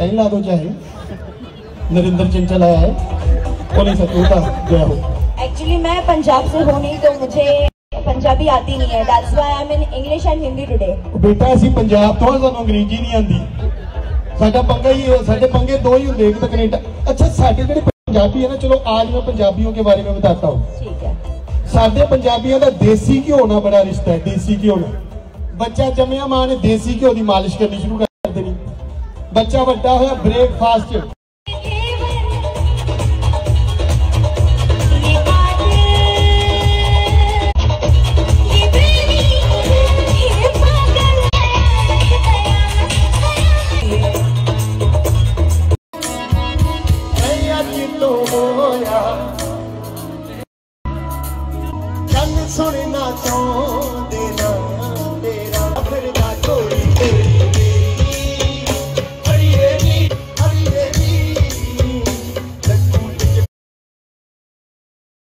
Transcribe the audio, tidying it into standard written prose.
ही ला दो चाहे। नरेंद्र चंचल आया है, बोले सतूता जय हो। एक्चुअली मैं पंजाब से हूँ नहीं, तो मुझे पंजाबी आती नहीं है। That's why I'm in English and Hindi today. बेटा असी पंजाब तो सानू अंग्रेजी नहीं आती। साडा पंगा ही साडे पंगे दो ही होंगे, एक तो कनेडा। अच्छा साडे जेडे पंजाबी है ना, चलो आज मैं पंजाबियों के बारे में बताता हूँ। ठीक है। साडे पंजाबियों का देसी घ्यो ना बड़ा रिश्ता है। देसी घ्यो ना, बच्चा जम्मिया मां ने देसी घ्यो की मालिश करनी शुरू कर देनी। बच्चा वड्डा होया ब्रेकफास्ट सुनना चाहते